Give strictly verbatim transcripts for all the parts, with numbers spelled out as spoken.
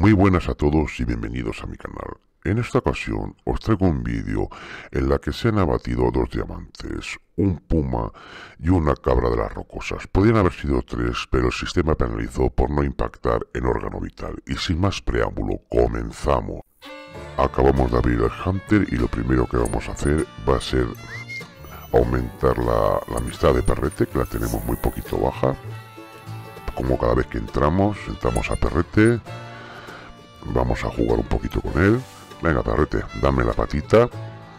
Muy buenas a todos y bienvenidos a mi canal. En esta ocasión os traigo un vídeo en la que se han abatido dos diamantes, un puma y una cabra de las rocosas. Podrían haber sido tres, pero el sistema penalizó por no impactar en órgano vital. Y sin más preámbulo, comenzamos. Acabamos de abrir el Hunter y lo primero que vamos a hacer va a ser aumentar la, la amistad de Perrete, que la tenemos muy poquito baja. Como cada vez que entramos, entramos a Perrete, vamos a jugar un poquito con él. Venga, Perrete, dame la patita.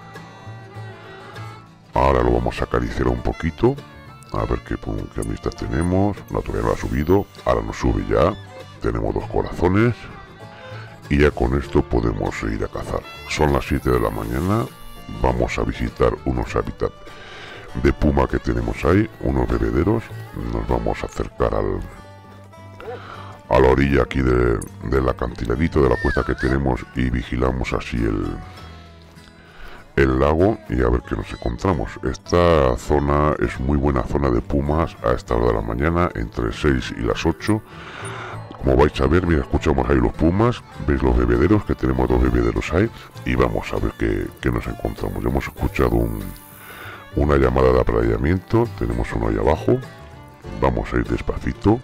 Ahora lo vamos a acariciar un poquito, a ver qué, qué amistad tenemos. No, todavía no ha subido, ahora nos sube ya. Tenemos dos corazones y ya con esto podemos ir a cazar. Son las siete de la mañana, vamos a visitar unos hábitats de puma que tenemos ahí, unos bebederos. Nos vamos a acercar al a la orilla aquí de, del acantiladito de la cuesta que tenemos y vigilamos así el el lago y a ver qué nos encontramos. Esta zona es muy buena zona de pumas a esta hora de la mañana, entre seis y las ocho. Como vais a ver, mira, escuchamos ahí los pumas, veis los bebederos, que tenemos dos bebederos ahí, y vamos a ver qué, qué nos encontramos. Ya hemos escuchado un, una llamada de apareamiento, tenemos uno ahí abajo, vamos a ir despacito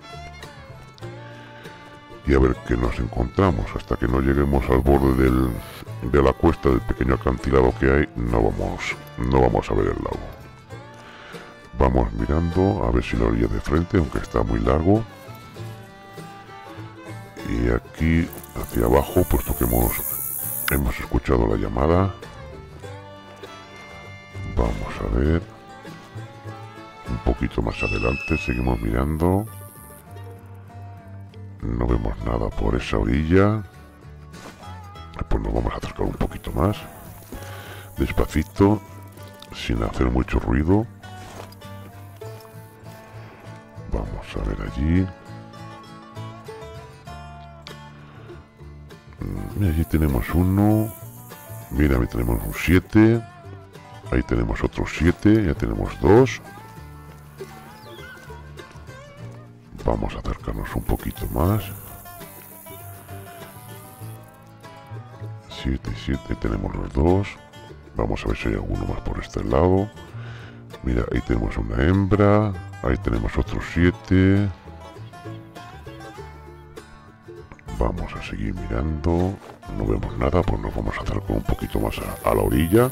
y a ver qué nos encontramos. Hasta que no lleguemos al borde del, de la cuesta, del pequeño acantilado que hay, no vamos, no vamos a ver el lago. Vamos mirando a ver si la orilla de frente, aunque está muy largo. Y aquí hacia abajo, puesto que hemos, hemos escuchado la llamada, vamos a ver un poquito más adelante, seguimos mirando. No vemos nada por esa orilla. Pues nos vamos a acercar un poquito más, despacito, sin hacer mucho ruido. Vamos a ver allí. Mira, allí tenemos uno. Mira, ahí tenemos un siete. Ahí tenemos otros siete. Ya tenemos dos. Vamos a acercarnos un poquito más. siete y siete, tenemos los dos. Vamos a ver si hay alguno más por este lado. Mira, ahí tenemos una hembra. Ahí tenemos otros siete. Vamos a seguir mirando. No vemos nada, pues nos vamos a acercar un poquito más a, a la orilla.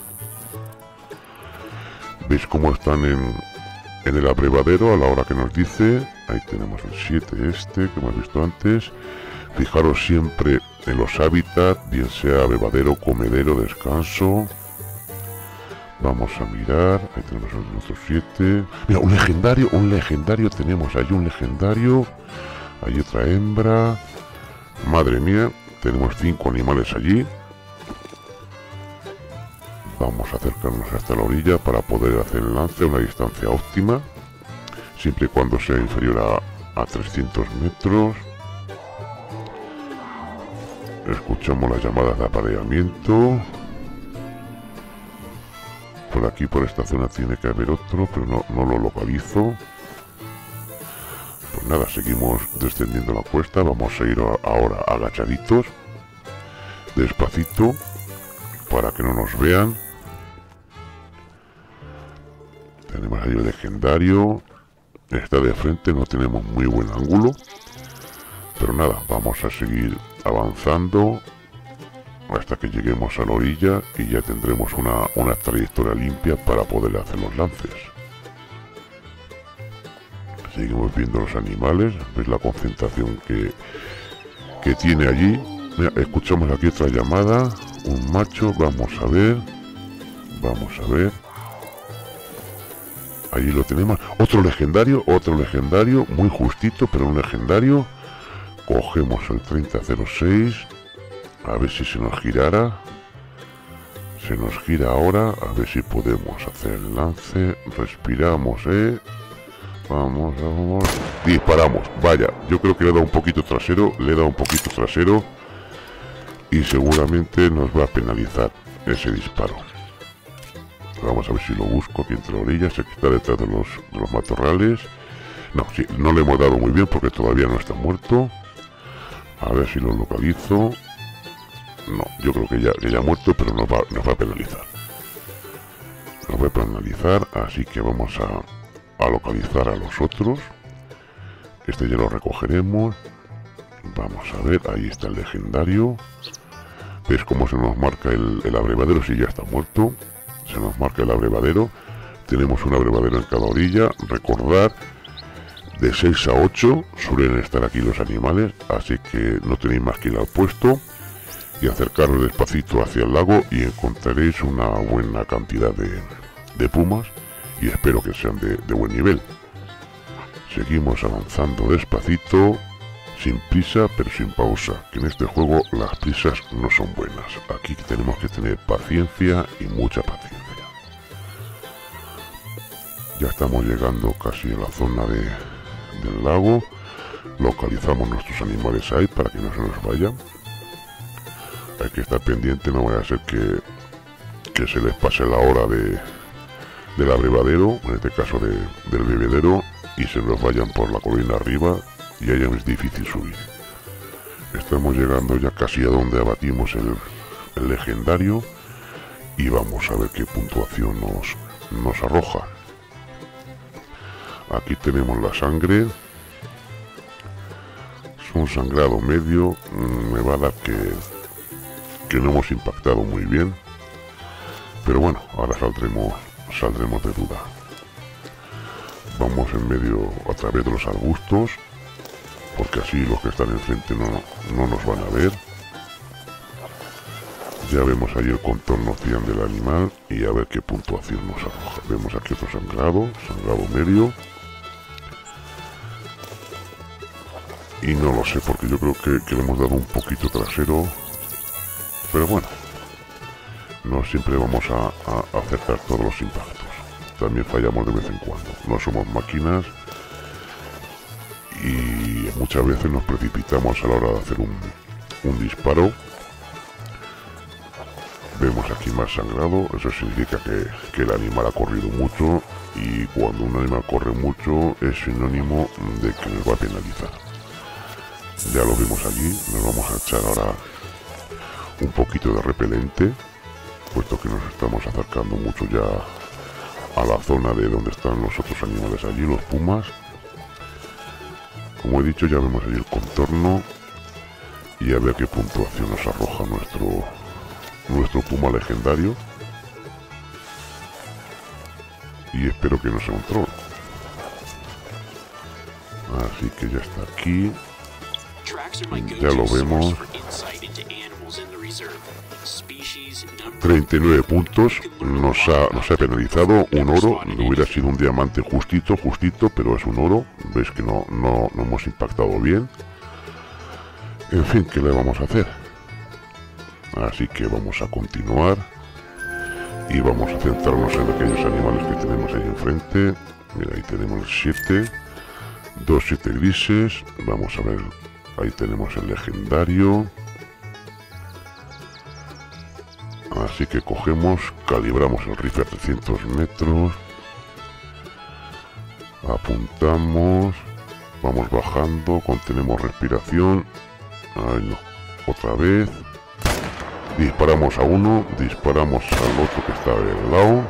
¿Veis cómo están en, en el abrevadero a la hora que nos dice? Ahí tenemos el siete este que hemos visto antes. Fijaros siempre en los hábitats, bien sea bebedero, comedero, descanso. Vamos a mirar. Ahí tenemos el otro siete. Mira, un legendario, un legendario tenemos. Hay un legendario. Hay otra hembra. Madre mía, tenemos cinco animales allí. Vamos a acercarnos hasta la orilla para poder hacer el lance a una distancia óptima, siempre y cuando sea inferior a, a trescientos metros. Escuchamos las llamadas de apareamiento. Por aquí, por esta zona, tiene que haber otro, pero no, no lo localizo. Pues nada, seguimos descendiendo la cuesta. Vamos a ir a, ahora agachaditos, despacito, para que no nos vean. Tenemos ahí el legendario. Está de frente, no tenemos muy buen ángulo, pero nada, vamos a seguir avanzando hasta que lleguemos a la orilla y ya tendremos una, una trayectoria limpia para poder hacer los lances. Seguimos viendo los animales. Veis la concentración que, que tiene allí. Mira, escuchamos aquí otra llamada. Un macho, vamos a ver. Vamos a ver. Allí lo tenemos. Otro legendario, otro legendario. Muy justito, pero un legendario. Cogemos el treinta cero seis. A ver si se nos girara. Se nos gira ahora. A ver si podemos hacer el lance. Respiramos, eh. Vamos, vamos. Disparamos. Vaya, yo creo que le he dado un poquito trasero. Le he dado un poquito trasero. Y seguramente nos va a penalizar ese disparo. Vamos a ver si lo busco aquí entre orillas. Aquí está detrás de los, de los matorrales. No, sí, no le hemos dado muy bien porque todavía no está muerto. A ver si lo localizo. No, yo creo que ya, que ya ha muerto, pero nos va, nos va a penalizar. Nos va a penalizar, así que vamos a, a localizar a los otros. Este ya lo recogeremos. Vamos a ver, ahí está el legendario. ¿Ves cómo se nos marca el, el abrevadero? Si ya está muerto. Se nos marca el abrevadero. Tenemos un abrevadero en cada orilla. Recordar, de seis a ocho suelen estar aquí los animales, así que no tenéis más que ir al puesto y acercaros despacito hacia el lago y encontraréis una buena cantidad de, de pumas, y espero que sean de, de buen nivel. Seguimos avanzando despacito, sin prisa pero sin pausa, que en este juego las prisas no son buenas. Aquí tenemos que tener paciencia y mucha paciencia. Ya estamos llegando casi a la zona de, del lago. Localizamos nuestros animales ahí para que no se nos vayan. Hay que estar pendiente, no vaya a ser que, que se les pase la hora de, del abrevadero, en este caso de, del bebedero, y se nos vayan por la colina arriba y ahí es difícil subir. Estamos llegando ya casi a donde abatimos el, el legendario y vamos a ver qué puntuación nos, nos arroja. Aquí tenemos la sangre. Es un sangrado medio. Me va a dar que, que no hemos impactado muy bien. Pero bueno, ahora saldremos, saldremos de duda. Vamos en medio a través de los arbustos, porque así los que están enfrente no, no nos van a ver. Ya vemos ahí el contorno cian del animal y a ver qué puntuación nos arroja. Vemos aquí otro sangrado, sangrado medio. Y no lo sé, porque yo creo que, que le hemos dado un poquito trasero. Pero bueno, no siempre vamos a, a acertar todos los impactos. También fallamos de vez en cuando. No somos máquinas. Y muchas veces nos precipitamos a la hora de hacer un, un disparo. Vemos aquí más sangrado. Eso significa que, que el animal ha corrido mucho. Y cuando un animal corre mucho es sinónimo de que nos va a penalizar. Ya lo vemos allí, nos vamos a echar ahora un poquito de repelente, puesto que nos estamos acercando mucho ya a la zona de donde están los otros animales allí, los pumas. Como he dicho, ya vemos allí el contorno y a ver qué puntuación nos arroja nuestro, nuestro puma legendario. Y espero que no sea un troll. Así que ya está aquí. Ya lo vemos. treinta y nueve puntos. Nos ha, nos ha penalizado un oro. Hubiera sido un diamante justito, justito, pero es un oro. Veis que no, no, no hemos impactado bien. En fin, ¿qué le vamos a hacer? Así que vamos a continuar. Y vamos a centrarnos en aquellos animales que tenemos ahí enfrente. Mira, ahí tenemos el siete. Dos siete grises. Vamos a ver. Ahí tenemos el legendario. Así que cogemos, calibramos el rifle a trescientos metros. Apuntamos. Vamos bajando, contenemos respiración. Ay, no. Otra vez. Disparamos a uno, disparamos al otro que está al lado.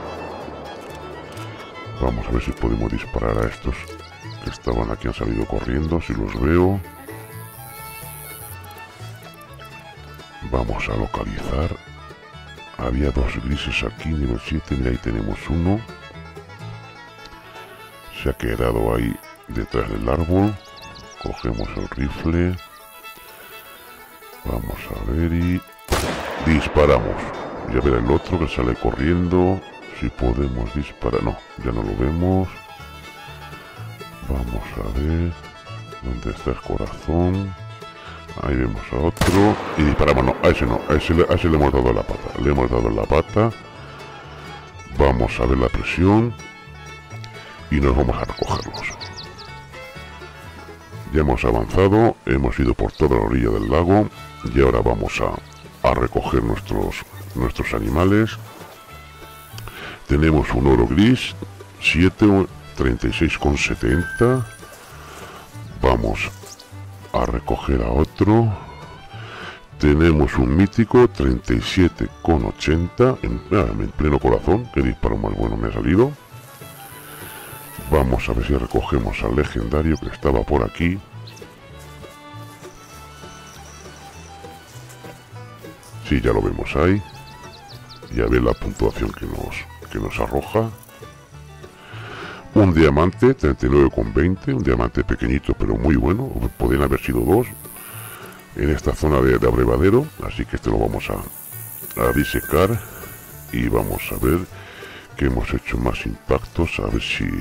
Vamos a ver si podemos disparar a estos que estaban aquí, han salido corriendo, si los veo. Vamos a localizar. Había dos grises aquí, nivel siete, y ahí tenemos uno. Se ha quedado ahí detrás del árbol. Cogemos el rifle. Vamos a ver y... disparamos. Ya verá el otro que sale corriendo. Si podemos disparar... no, ya no lo vemos. Vamos a ver... ¿dónde está el corazón? Ahí vemos a otro. Y disparamos. No, a ese no. A ese, a ese le hemos dado en la pata. Le hemos dado en la pata. Vamos a ver la presión. Y nos vamos a recogerlos. Ya hemos avanzado. Hemos ido por toda la orilla del lago. Y ahora vamos a, a recoger nuestros, nuestros animales. Tenemos un oro gris. siete, treinta y seis con setenta. Vamos a recoger a otro. Tenemos un mítico treinta y siete con ochenta en, en pleno corazón. Qué disparo más bueno me ha salido. Vamos a ver si recogemos al legendario que estaba por aquí. Sí, ya lo vemos ahí. Y a ver la puntuación que nos, que nos arroja. Un diamante, treinta y nueve con veinte. Un diamante pequeñito pero muy bueno. Podrían haber sido dos en esta zona de, de abrevadero. Así que este lo vamos a, a disecar. Y vamos a ver que hemos hecho más impactos. A ver si...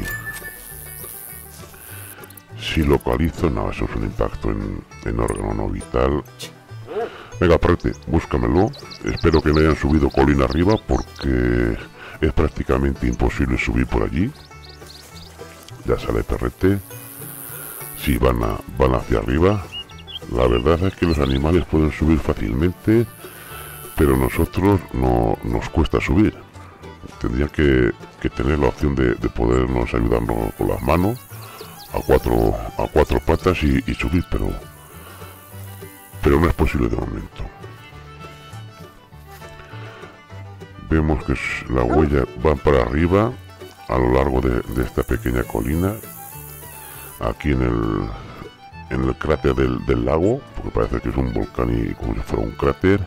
Si localizo... No, eso es un impacto en, en órgano no vital. Venga, Perrete, búscamelo. Espero que me hayan subido colina arriba porque es prácticamente imposible subir por allí. Ya sale Perrete. Sí, van, a, van hacia arriba. La verdad es que los animales pueden subir fácilmente, pero nosotros no nos cuesta subir. Tendría que, que tener la opción de, de podernos ayudarnos con las manos a cuatro, a cuatro patas y, y subir, pero... pero no es posible de momento. Vemos que las huellas van para arriba a lo largo de, de esta pequeña colina, aquí en el en el cráter del, del lago, porque parece que es un volcán y como si fuera un cráter.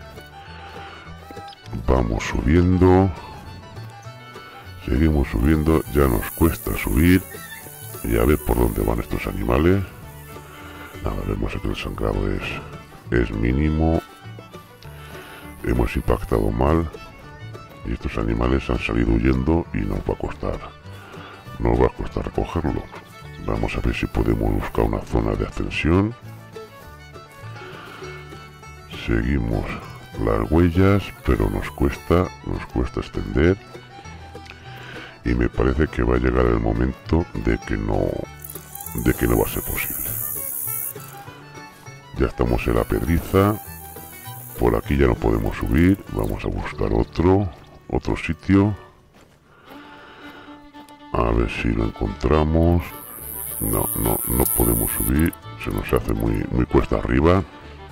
Vamos subiendo, seguimos subiendo, ya nos cuesta subir y a ver por dónde van estos animales. Nada, vemos que el sangrado es es mínimo. Hemos impactado mal y estos animales han salido huyendo y nos va a costar nos va a costar recogerlo. Vamos a ver si podemos buscar una zona de ascensión. Seguimos las huellas, pero nos cuesta nos cuesta extender y me parece que va a llegar el momento de que no de que no va a ser posible. Ya estamos en la pedriza. Por aquí ya no podemos subir. Vamos a buscar otro otro sitio. A ver si lo encontramos. No, no, no podemos subir. Se nos hace muy, muy cuesta arriba.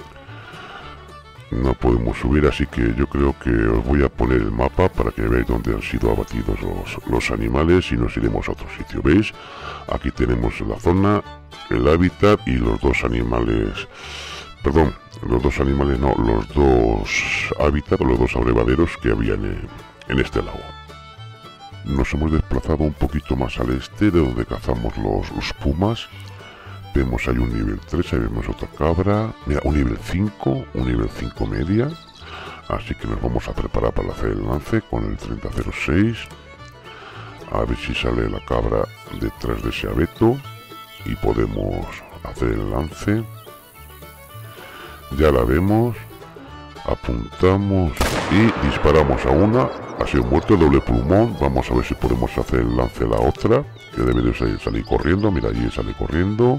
No podemos subir, así que yo creo que os voy a poner el mapa para que veáis dónde han sido abatidos los, los animales y nos iremos a otro sitio. ¿Veis? Aquí tenemos la zona, el hábitat y los dos animales... Perdón, los dos animales no, los dos hábitats, los dos abrevaderos que habían en, en este lago. Nos hemos desplazado un poquito más al este de donde cazamos los, los pumas. Vemos ahí un nivel tres, ahí vemos otra cabra. Mira, un nivel cinco, un nivel cinco media. Así que nos vamos a preparar para hacer el lance con el treinta cero seis. A ver si sale la cabra detrás de ese abeto y podemos hacer el lance. Ya la vemos. Apuntamos y disparamos a una. Ha sido muerto, doble pulmón. Vamos a ver si podemos hacer el lance a la otra, que debe de salir, salir corriendo. Mira, allí sale corriendo.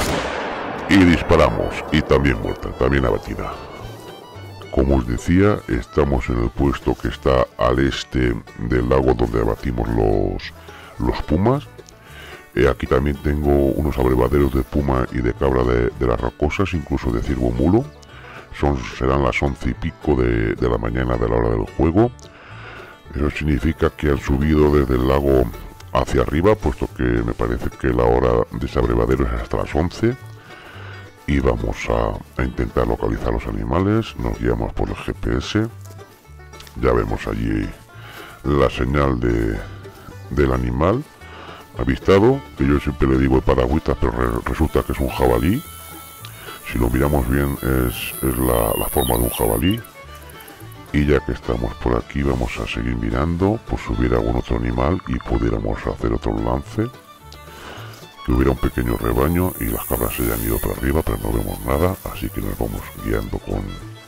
Y disparamos. Y también muerta, también abatida. Como os decía, estamos en el puesto que está al este del lago donde abatimos los, los pumas. Eh, aquí también tengo unos abrevaderos de puma y de cabra de, de las rocosas, incluso de ciervo mulo. Son, serán las once y pico de, de la mañana de la hora del juego. Eso significa que han subido desde el lago hacia arriba, puesto que me parece que la hora de ese abrevadero es hasta las once. Y vamos a, a intentar localizar los animales. Nos guiamos por el G P S. Ya vemos allí la señal de, del animal avistado, que yo siempre le digo el paragüitas, pero re, resulta que es un jabalí. Si lo miramos bien es, es la, la forma de un jabalí. Y ya que estamos por aquí vamos a seguir mirando por si hubiera algún otro animal y pudiéramos hacer otro lance. Que hubiera un pequeño rebaño y las cabras se hayan ido para arriba, pero no vemos nada, así que nos vamos guiando con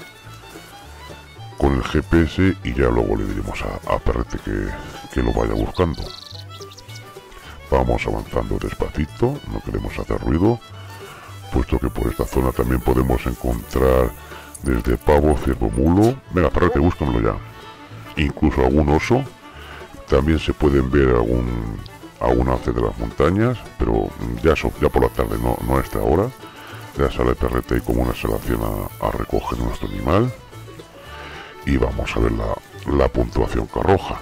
con el G P S y ya luego le diremos a, a Perrete que, que lo vaya buscando. Vamos avanzando despacito, no queremos hacer ruido, puesto que por esta zona también podemos encontrar desde pavo, ciervo, mulo. Venga, Perrete, búscamelo ya. Incluso algún oso. También se pueden ver algún... a un alce de las montañas, pero ya, so, ya por la tarde, no, no a esta hora, Ya sale el perrete ahí como una selección a, a recoger nuestro animal. Y vamos a ver la, la puntuación que arroja.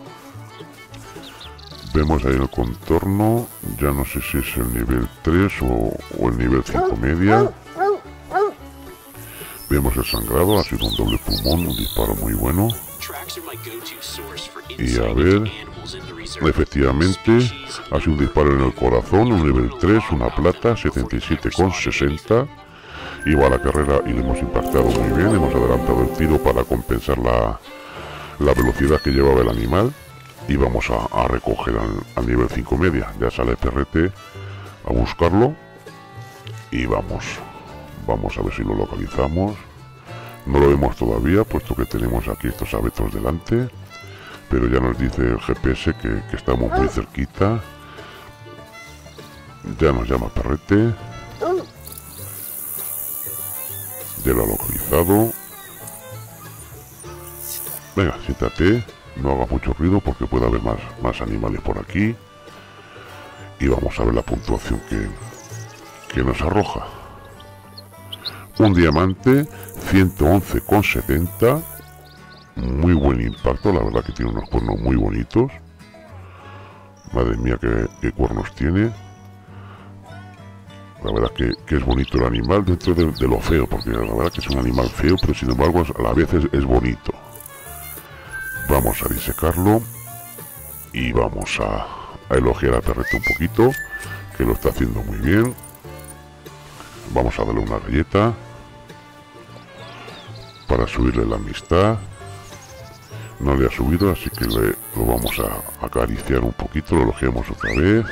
Vemos ahí el contorno, ya no sé si es el nivel tres o, o el nivel cinco media. Vemos el sangrado, ha sido un doble pulmón, un disparo muy bueno. Y a ver, efectivamente, ha sido un disparo en el corazón, un nivel tres, una plata, setenta y siete con sesenta. Iba a la carrera y le hemos impactado muy bien, hemos adelantado el tiro para compensar la, la velocidad que llevaba el animal. Y vamos a, a recoger al, al nivel cinco media. Ya sale el perrete a buscarlo. Y vamos, vamos a ver si lo localizamos. No lo vemos todavía, puesto que tenemos aquí estos abetos delante. Pero ya nos dice el G P S que, que estamos muy cerquita. Ya nos llama perrete. Ya lo ha localizado. Venga, siéntate. No haga mucho ruido porque puede haber más, más animales por aquí. Y vamos a ver la puntuación que, que nos arroja. Un diamante, ciento once con setenta. Muy buen impacto, la verdad que tiene unos cuernos muy bonitos. Madre mía, qué, qué cuernos tiene. La verdad que, que es bonito el animal dentro de, de lo feo, porque la verdad que es un animal feo, pero sin embargo a la vez es, es bonito. Vamos a disecarlo y vamos a, a elogiar al perrete un poquito, que lo está haciendo muy bien. Vamos a darle una galleta para subirle la amistad. No le ha subido, así que le, lo vamos a acariciar un poquito, lo elogiamos otra vez.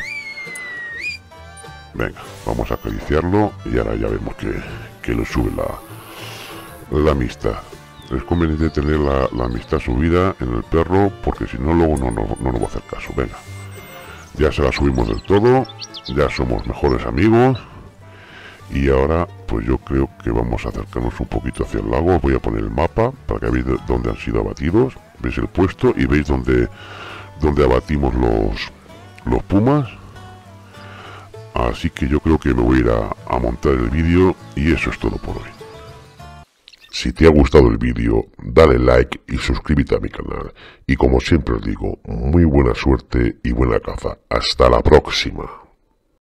Venga, vamos a acariciarlo y ahora ya vemos que, que le sube la, la amistad. Es conveniente tener la, la amistad subida en el perro, porque si no luego no, no, no nos va a hacer caso. Venga, ya se la subimos del todo, ya somos mejores amigos. Y ahora pues yo creo que vamos a acercarnos un poquito hacia el lago. Voy a poner el mapa para que veáis dónde han sido abatidos. Veis el puesto y veis dónde, dónde abatimos los, los pumas. Así que yo creo que me voy a ir a, a montar el vídeo y eso es todo por hoy. Si te ha gustado el vídeo, dale like y suscríbete a mi canal. Y como siempre os digo, muy buena suerte y buena caza. Hasta la próxima.